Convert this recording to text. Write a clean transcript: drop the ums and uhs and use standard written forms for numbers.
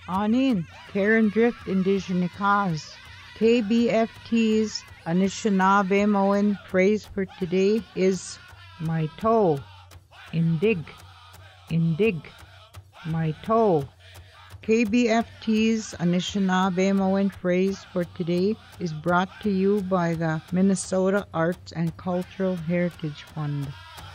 Anin, Karen Drift Indigenikaz. KBFT's Anishinaabe phrase for today is my toe. Indig, my toe. KBFT's Anishinaabe phrase for today is brought to you by the Minnesota Arts and Cultural Heritage Fund.